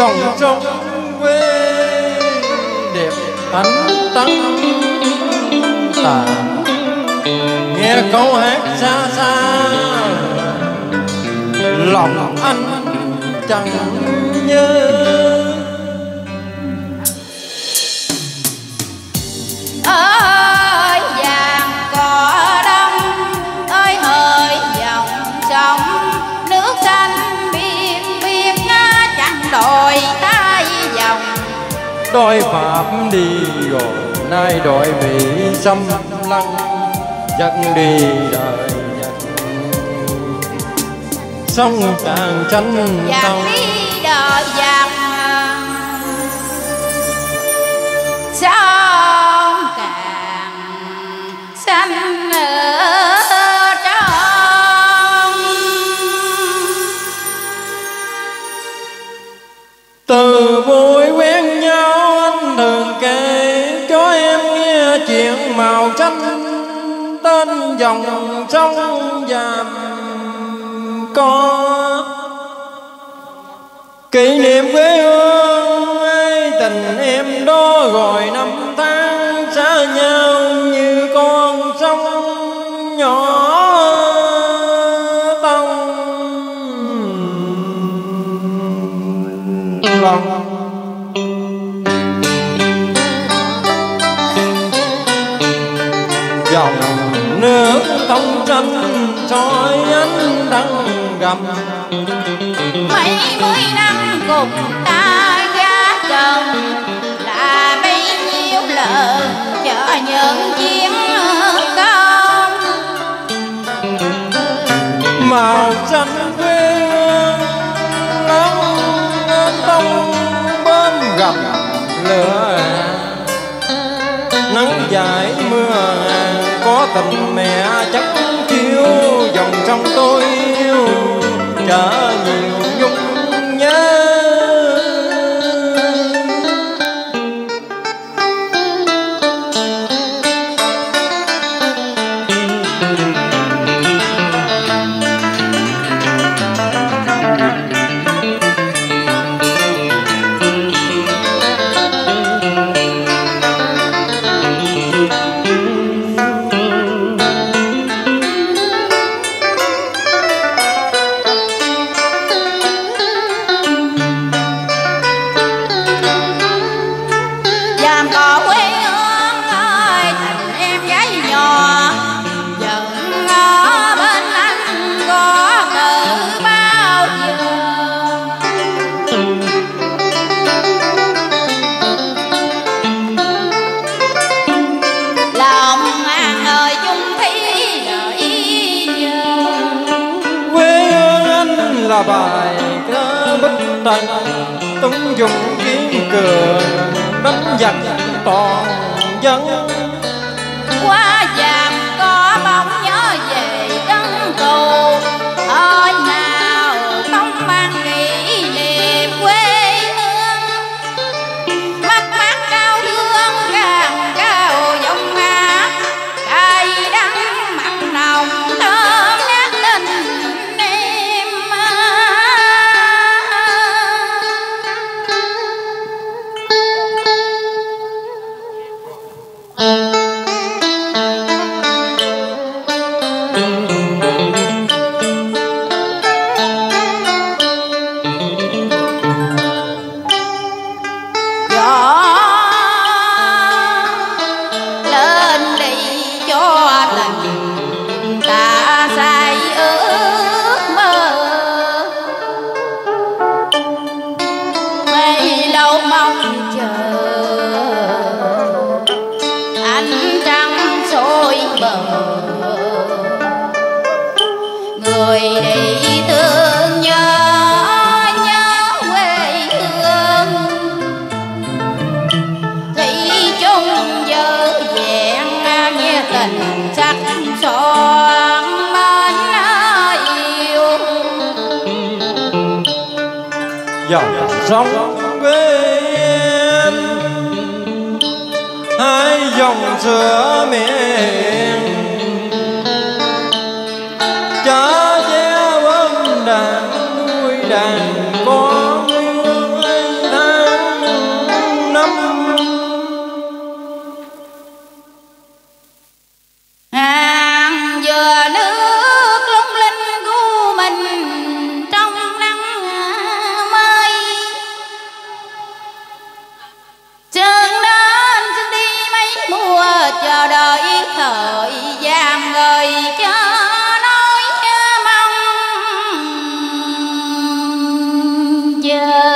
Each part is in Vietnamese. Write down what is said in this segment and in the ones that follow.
dòng sông quê đẹp ánh tắn tà, nghe câu hát xa xa lòng anh chẳng nhớ. Ơi vàng cỏ đông, ơi hỡi dòng sông nước xanh biên biên chẳng đồi tay dòng. Đôi Pháp đi rồi nay đội Mỹ xâm lăng, dắt đi đời sông càng tranh dạt đi đời dạt sông càng xanh ở trong. từ buổi quen nhau anh thường kể cho em nghe chuyện màu tranh, tên dòng sông Vàm có kỷ niệm quê hương ấy, tình em đó rồi năm tháng xa nhau như con sông nhỏ tông lòng. Dòng nước thông tranh soi ánh đăng gầm, mấy mươi năm cùng ta gác chồng là bấy nhiêu lần chờ những chiến công. màu xanh quê hương nắng tông bơm gặp lửa, nắng dài mưa có tình mẹ chắc chiếu dòng sông tôi yêu chở nhiều nhung nhớ. Là bài ca bất tận tung dùng kiên cường đánh giặc toàn dân. Qua vàng có bóng nhớ về đất tù, thời nào không mang kỷ niệm quê hương. Mắt mắt cao hương càng cao giọng hát, cay đắng mặn nồng thơm ngát tình em. Người đi thương nhớ quê hương, thủy chung dở dẹn nghe tình sắc son mến yêu. Dòng sông quê em hai dòng sữa mẹ chở che bom đàn nuôi đàn con yêu ấy. dừa nước lung linh gu mình trong nắng mây. Chừng đến chừng đi mấy mùa chờ đợi thời gian người cho nói mong giờ.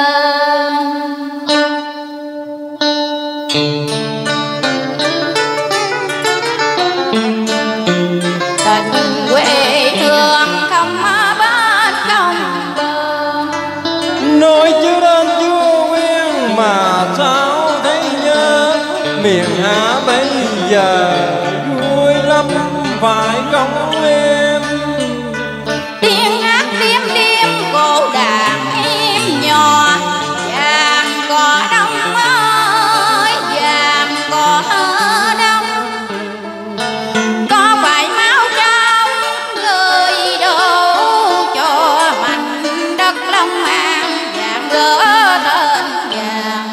Tình quê hương không bên không bờ, nói chưa đến chưa quen mà sao thấy nhớ. Miền Hạ bây giờ vui lắm phải không em? tiếng hát đêm đêm cổ đàn em nhỏ. Vàng cỏ đông ơi vàng cỏ đông, có phải máu trong người đổ cho mảnh đất Long An vàng gỡ tên vàng.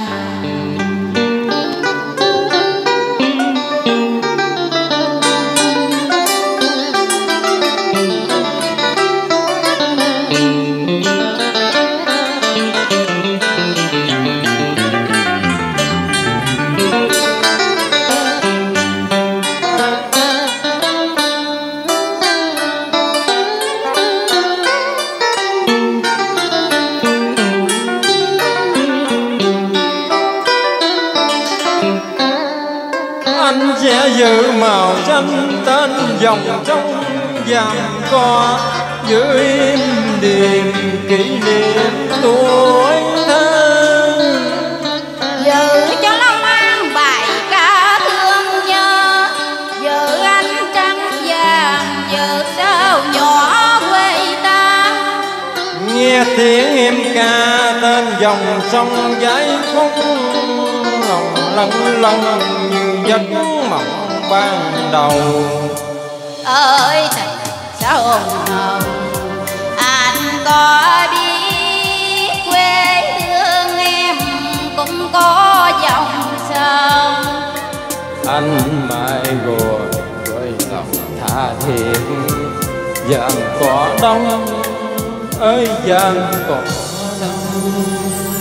Anh sẽ giữ màu xanh tên dòng trong vàng co, giữ im điềm kỷ niệm tuổi thơ. Giữ cho Long An bài ca thương nhớ, giữ ánh trăng vàng, giữ sao nhỏ quê ta. Nghe tiếng em ca tên dòng sông giấy phút, lòng lâng lâng như giấc mộng ban đầu. Ơi thật sao hồng anh có biết quê hương em cũng có dòng sông. Anh mãi rồi với lòng tha thiết, vàng cỏ đông ơi vàng cỏ đông.